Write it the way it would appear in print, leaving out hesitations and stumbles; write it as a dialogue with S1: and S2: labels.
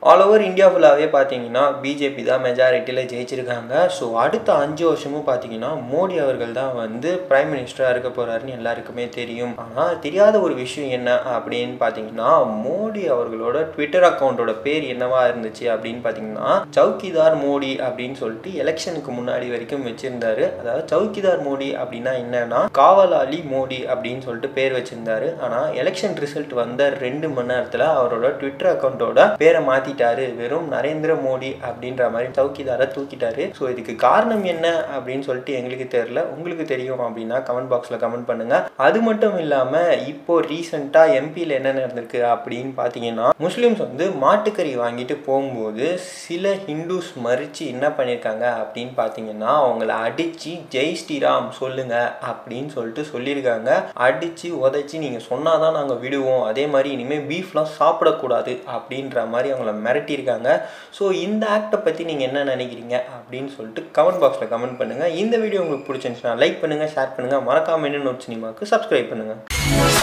S1: All over India ஃபுல்லாகவே பார்த்தீங்கன்னா BJP தான் மெஜாரிட்டியில் ஜெயிச்சிருக்காங்க. ஸோ அடுத்த 5 வருஷமும் பார்த்தீங்கன்னா மோடி அவர்கள் தான் வந்து பிரைம் மினிஸ்டராக இருக்க போகிறாருன்னு எல்லாருக்குமே தெரியும். ஆனால் தெரியாத ஒரு விஷயம் என்ன அப்படின்னு பார்த்தீங்கன்னா, மோடி அவர்களோட ட்விட்டர் அக்கௌண்ட்டோட பேர் என்னவா இருந்துச்சு அப்படின்னு பார்த்தீங்கன்னா, சவுக்கிதார் மோடி அப்படின்னு சொல்லிட்டு எலெக்ஷனுக்கு முன்னாடி வரைக்கும் வச்சிருந்தாரு. அதாவது சவுக்கிதார் மோடி அப்படின்னா என்னன்னா, காவலாளி மோடி அப்படின்னு சொல்லிட்டு பேர் வச்சிருந்தாரு. ஆனால் எலெக்ஷன் ரிசல்ட் வந்த 2 மணி நேரத்தில் அவரோட ட்விட்டர் அக்கௌண்ட்டோட பேரை மாத்திட்டாரு. வெறும் நரேந்திர மோடி அப்படின்ற மாதிரி சவுக்கிதாரை தூக்கிட்டாரு. ஸோ இதுக்கு காரணம் என்ன அப்படின்னு சொல்லிட்டு எங்களுக்கு தெரியல. உங்களுக்கு தெரியும் அப்படின்னா கமெண்ட் பாக்ஸில் கமெண்ட் பண்ணுங்க. அது மட்டும் இல்லாமல் இப்போ ரீசெண்டாக எம்பியில் என்ன நடந்திருக்கு அப்படின்னு பார்த்தீங்கன்னா, முஸ்லீம்ஸ் வந்து மாட்டுக்கறி வாங்கிட்டு போகும்போது சில ஹிந்துஸ் மறித்து என்ன பண்ணியிருக்காங்க அப்படின்னு பார்த்தீங்கன்னா, அவங்கள அடித்து ஜெய் ஸ்ரீராம் சொல்லுங்க அப்படின்னு சொல்லிட்டு சொல்லியிருக்காங்க. அடித்து உதைச்சி நீங்கள் சொன்னாதான் நாங்கள் விடுவோம், அதே மாதிரி இனிமேல் பீஃப்லாம் சாப்பிடக்கூடாது அப்படின்ற மாதிரி அவங்கள மிரட்டியிருக்காங்க. ஸோ இந்த ஆக்டை பற்றி நீங்கள் என்ன நினைக்கிறீங்க அப்படின்னு சொல்லிட்டு கமெண்ட் பாக்ஸில் கமெண்ட் பண்ணுங்கள். இந்த வீடியோ உங்களுக்கு பிடிச்சிருந்துச்சுன்னா லைக் பண்ணுங்கள், ஷேர் பண்ணுங்கள், மறக்காம என்ன நோட் சினிமாவுக்கு சப்ஸ்கிரைப் பண்ணுங்கள்.